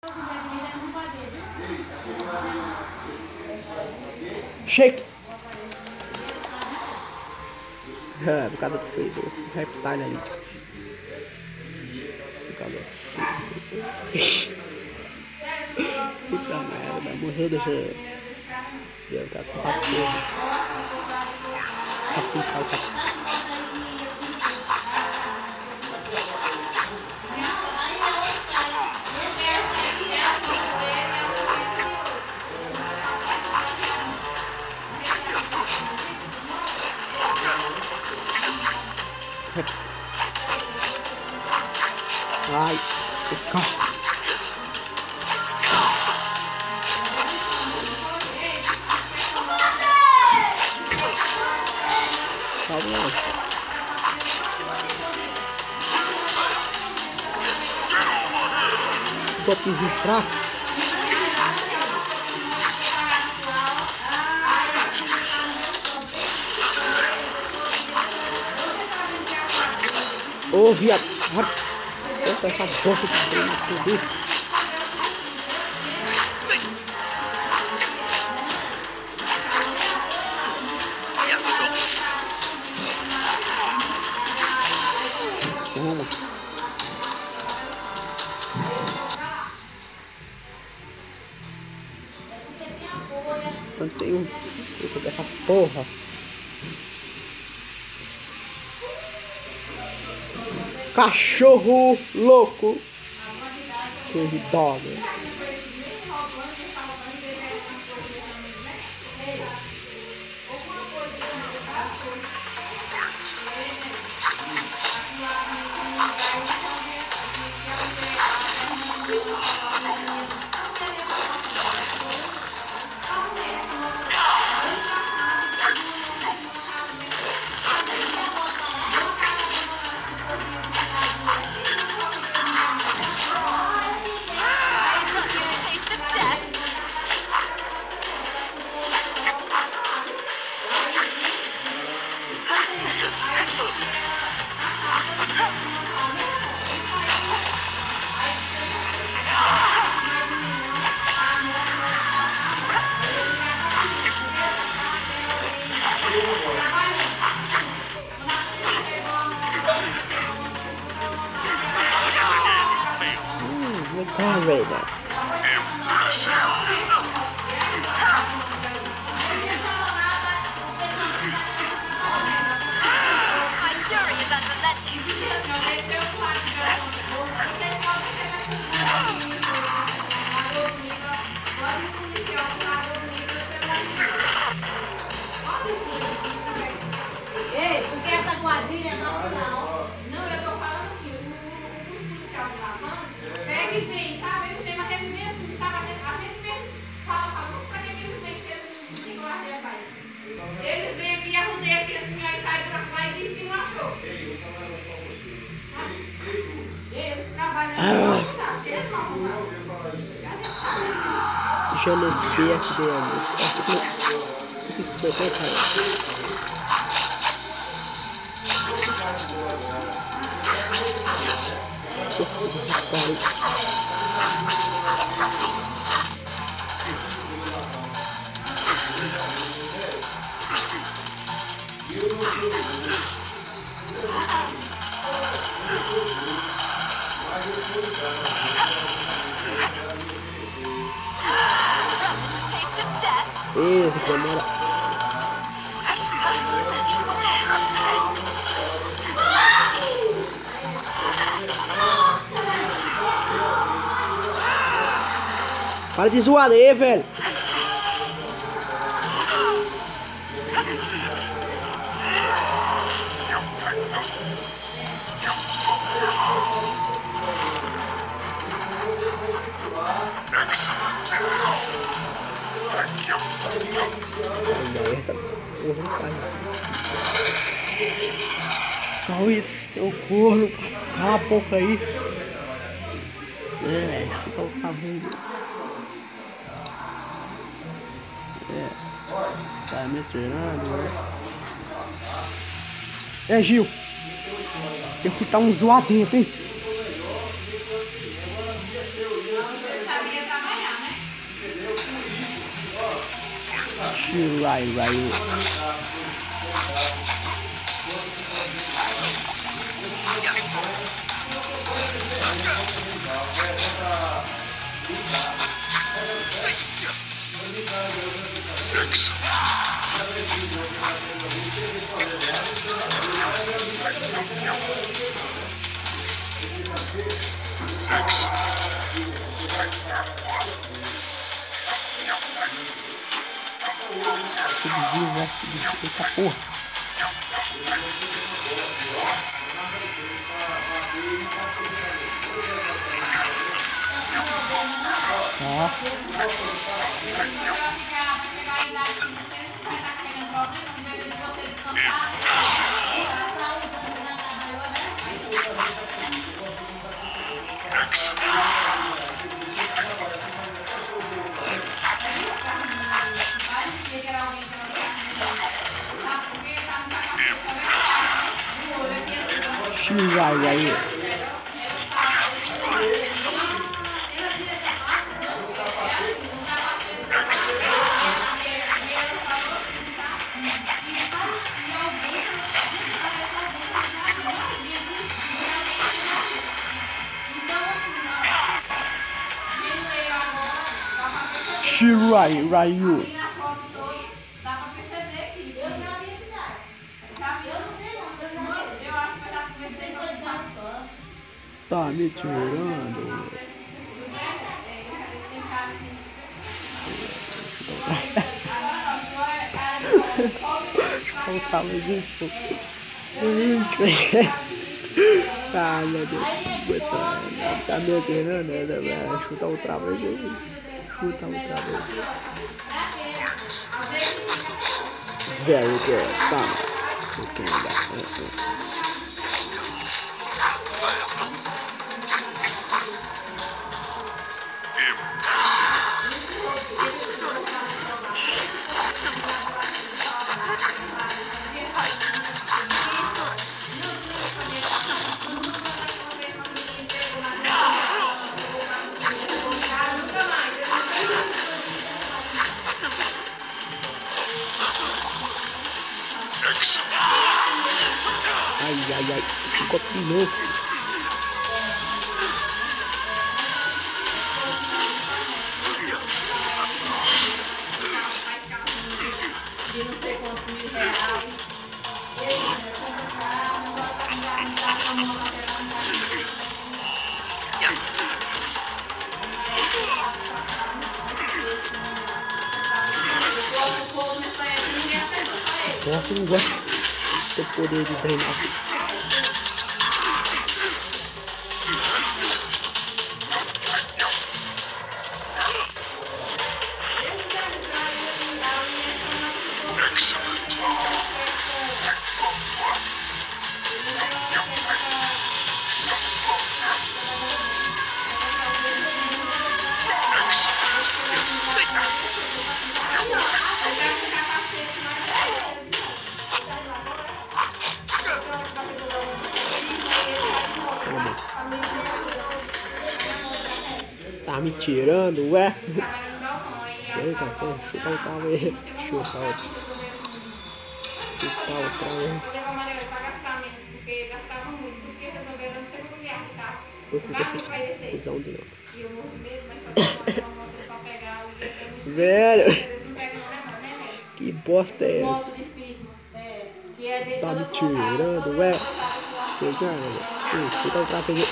Shake! Por causa do feio do reptile ali. Puta merda, morreu desse. Deu cara com rapaz. Ai, calma. Calma. Golpezinho fraco. Ô, viado. Essa boca de treino tudo. Toma. Plantei um pouco dessa porra. Cachorro louco. Que dog. Raider. Ei, porque essa quadrilha é natural. Não, eu tô falando assim, o policial de lavando, pega e vem, sabe? Eu tenho uma resuminha assim, sabe? A gente mesmo fala pra nós pra que eles vêm que eles não tem guarda pai. Eles vêm aqui e arrudei aqui assim, aí sai pra lá e diz que não achou. Eles trabalham em casa, eles não arrumam. Deixa eu ler esse BSD ali. Isso, câmera. Para de zoar aí, velho. Calma, seu corno. Cala a boca aí. É, fica o cavalo. Tá me tirando, né? É, Gil. Tem que estar um zoadinho, hein? Shirai Ryu. Subzinho vai seguir. Eita porra. Shirai Ryu. Shirai Ryu. Tá me tirando. Faltava de pouco. Ah, meu Deus. Tá me tirando, né? Chuta outra vez aí. Chuta outra vez. Very good. Tá. Okay, ai, ficou de novo. De não sei quantos mil reais. Nossa, não gosto do poder de treinar. Tá me tirando, ué? Vem cá, chuta o carro aí. Chuta outra vez. Eu fico assim, cuzão de novo. Velho, que bosta é essa? Tá me tirando, ué? Pegando, chuta outra vez.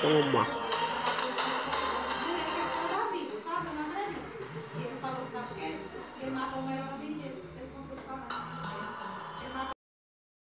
Toma.